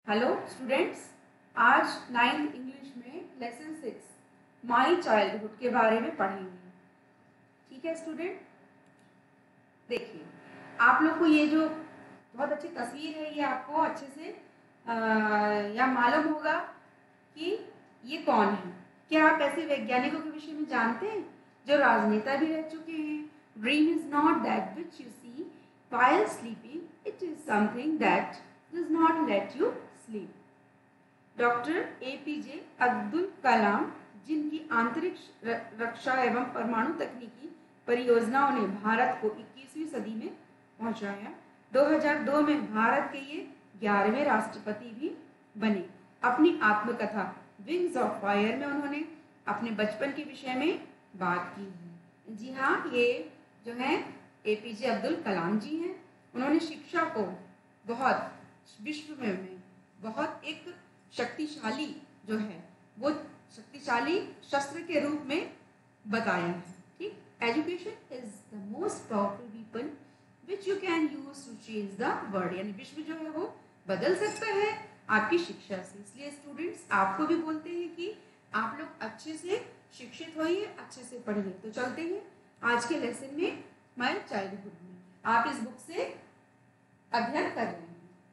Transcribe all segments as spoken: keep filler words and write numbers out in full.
Hello students, आज ninth English में lesson six my childhood के बारे में पढ़ेंगे। ठीक है स्टूडेंट, देखिए आप लोग को ये जो बहुत अच्छी तस्वीर है ये आपको अच्छे से आ, या मालूम होगा कि ये कौन है। क्या आप ऐसे वैज्ञानिकों के विषय में जानते हैं जो राजनेता भी रह चुके हैं? Dream is not that which you see while sleeping, it is something that does not let you sleep. Doctor A P J Abdul Kalam, जिनकी अंतरिक्ष रक्षा एवं परमाणु तकनीकी परियोजनाओं ने भारत को इक्कीसवीं सदी में पहुंचाया, दो हज़ार दो में भारत के ये ग्यारहवें राष्ट्रपति भी बने। अपनी आत्मकथा विंग्स ऑफ फायर में उन्होंने अपने बचपन के विषय में बात की है। जी हाँ, ये जो है ए पी जे अब्दुल कलाम जी हैं। उन्होंने शिक्षा को बहुत विश्व में, में बहुत एक शक्तिशाली जो है वो शक्तिशाली शस्त्र के रूप में बताया है। ठीक, education is the most powerful weapon which you can use to change the world, यानी विश्व जो है वो बदल सकता है आपकी शिक्षा से। इसलिए स्टूडेंट्स आपको भी बोलते हैं कि आप लोग अच्छे से शिक्षित होइए, अच्छे से पढ़िए। तो चलते हैं आज के लेसन में माई चाइल्डहुड में। आप इस बुक से अध्ययन कर रहे हैं।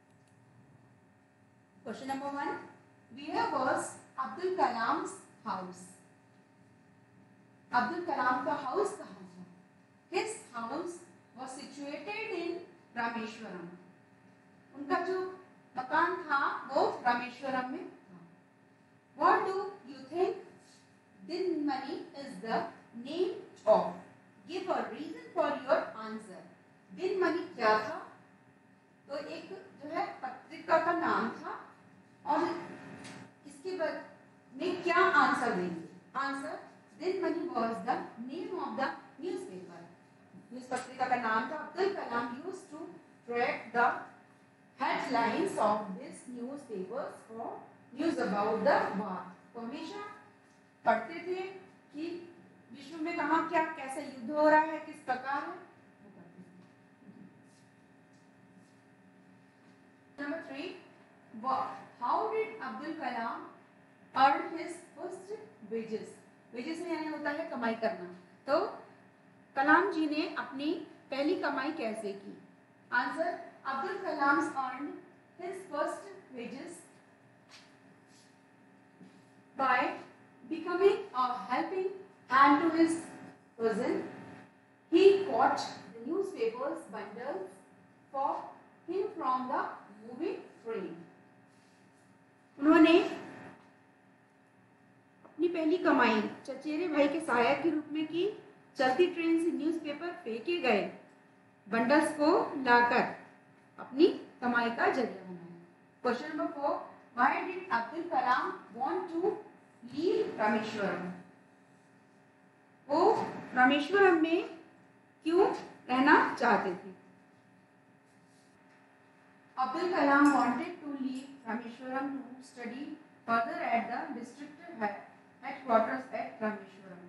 Question number one, where was Abdul Kalam house? Abdul Kalam का हाउस कहाँ था? His house was situated in Rameswaram. उनका जो मकान था वो रामेश्वरम में था। What do you think Dinamani is the name of? Give a reason for your answer. Dinamani क्या था? तो एक जो है पत्रिका का नाम था और इसके बाद में क्या आंसर देंगे? Answer, Dinamani was the name of the newspaper. News पत्रिका का नाम था। Abdul Kalam used to track the headlines of this newspapers for news about the war. तो हमेशा पढ़ते थे कि विश्व में कहाँ क्या कैसा युद्ध हो रहा है, किस प्रकार है। Number three, how did Abdul Kalam earn his first wages? Wages में यानी होता है कमाई करना। तो कलाम जी ने अपनी पहली कमाई कैसे की? Answer, Abdul Kalam earn his first wages by becoming a helping and to his cousin. He caught the newspapers bundles for him from the moving train. उन्होंने अपनी पहली कमाई चचेरे भाई के सहायक के रूप में की। चलती ट्रेन से न्यूज़पेपर फेंके गए बंडल्स को लाकर अपनी कमाई का जरिया बनाया। Question number four, why did Abdul Kalam want to leave Rameswaram? वो रामेश्वरम में क्यों रहना चाहते थे? Abdul Kalam wanted to leave Rameshwaram to study further at the district headquarters at Rameshwaram.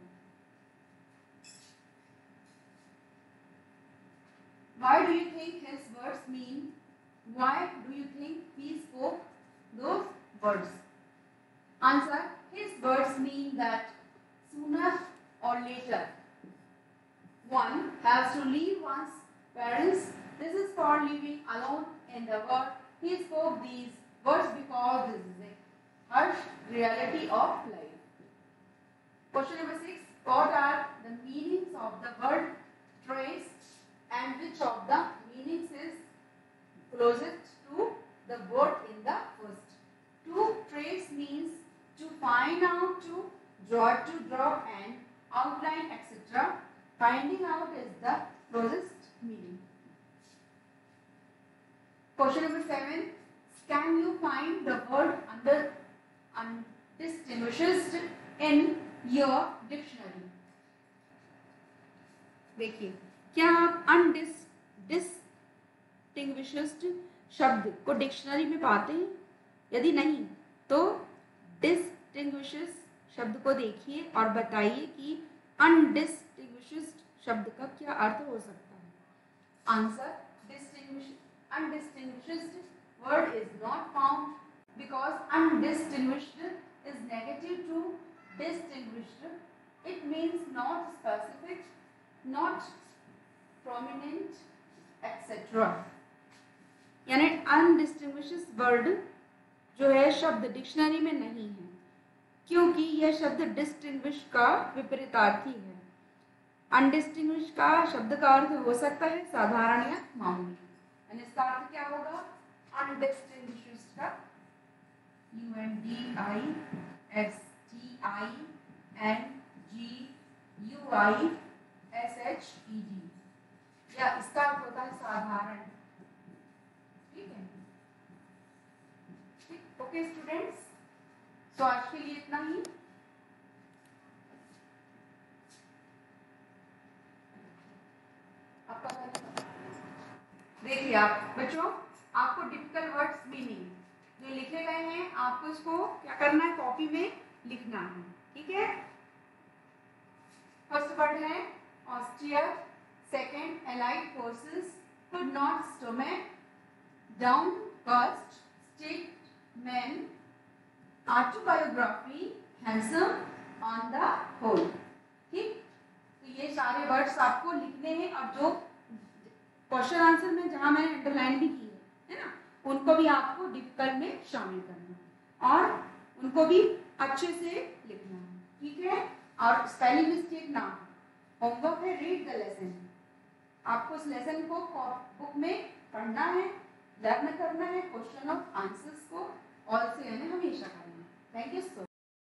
Why do you think his words mean? Why do you think he spoke those words? Answer, his words mean that sooner or later one has to leave one's parents. This is for living alone in the world. He spoke these words because this is a harsh reality of life. Question number six, what are the meanings of the word trace and which of the meanings is closest to the word in the first? To trace means to find out, to draw, to draw and outline, et cetera. Finding out is the closest meaning. Question number seven. Can you find the word under undistinguished in your dictionary? देखिए, क्या आप undistinguished शब्द को dictionary में पाते हैं? यदि नहीं तो डिस्टिंग्विश्ड शब्द को देखिए और बताइए कि अनडिस्टिंग्विश्ड शब्द का क्या अर्थ हो सकता है। Answer, distinguish undistinguished word is not found because undistinguished is negative to distinguished. It means not specific, not prominent, et cetera. यानी अनडिस्टिंग्विशेस वर्ड जो है शब्द डिक्शनरी में नहीं है, क्योंकि यह शब्द डिस्टिंग्विश का विपरीतार्थी है। अनडिस्टिंग्विश का शब्द का अर्थ हो सकता है साधारण या मामूली, यानी इसका अर्थ क्या होगा? अनडिस्टिंग्विश का U N D I S T I N G U I S H E D, या इसका अर्थ होता है साधारण। ठीक है, ठीक, ओके स्टूडेंट्स, तो आज के लिए इतना ही। देखिए आप बच्चों, आपको डिफिकल्ट वर्ड्स मीनिंग जो लिखे गए हैं आपको इसको क्या करना है? कॉपी में लिखना है। ठीक है, फर्स्ट वर्ड है austere, second allied forces, third not stomach, downcast, stick man, autobiography, handsome, on the whole. ठीक, तो ये सारे वर्ड्स आपको लिखने हैं। अब जो क्वेश्चन आंसर में जहां मैंने अंडरलाइन भी की है ना, उनको भी आपको डिफिकल्ट में शामिल करना है और उनको भी अच्छे से लिखना है। ठीक है, और स्पेलिंग मिस्टेक ना हो। होमवर्क है रीड द लेसन, आपको इस लेसन को बुक में पढ़ना है, लर्न करना है, क्वेश्चन ऑफ आंसर्स को ऑल से यानी हमेशा करना है। Thank you so